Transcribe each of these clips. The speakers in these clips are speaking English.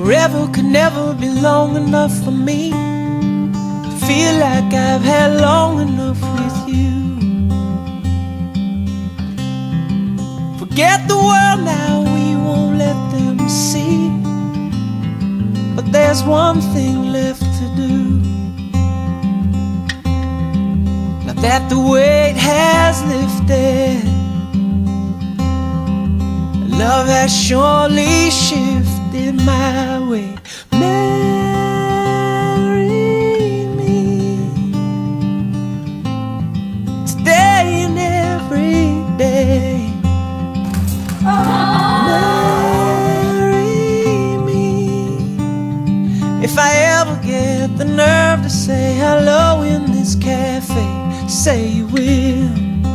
Forever could never be long enough for me to feel like I've had long enough with you. Forget the world now, we won't let them see. But there's one thing left to do. Now that the weight has lifted, love has surely shifted my way. Marry me today and every day. Marry me. If I ever get the nerve to say hello in this cafe, say you will.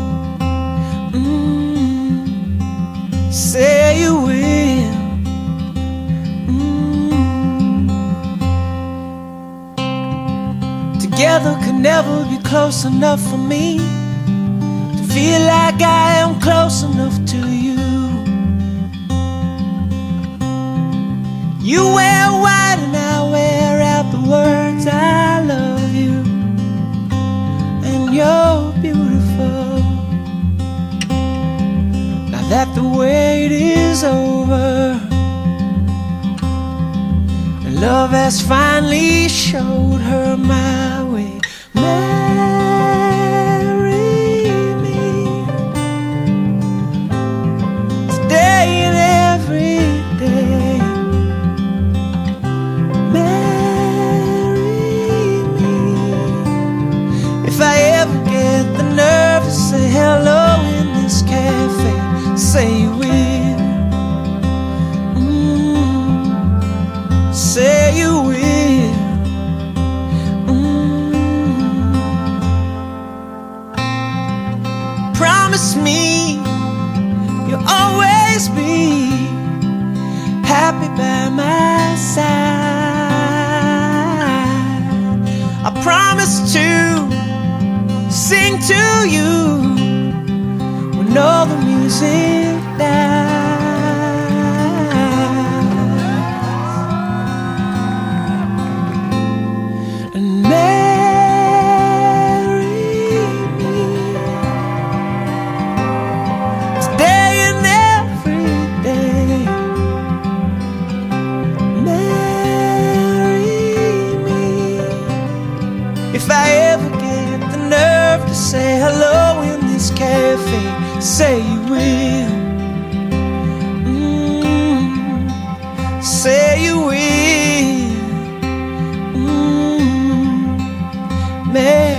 Say you will. Together could never be close enough for me to feel like I am close enough to you. You wear white and I wear out the words I love you, and you're beautiful. Now that the wait is over and love has finally showed her my way. Marry me today and every day. If I ever get the nerve to say hello in this cafe, say you will. Say you will. Promise me you'll always be happy by my side. I promise to sing to you when all the music dies. And marry me today and every day. Marry me. If I ever get the nerve to say hello in this cafe, say you will. Say you will.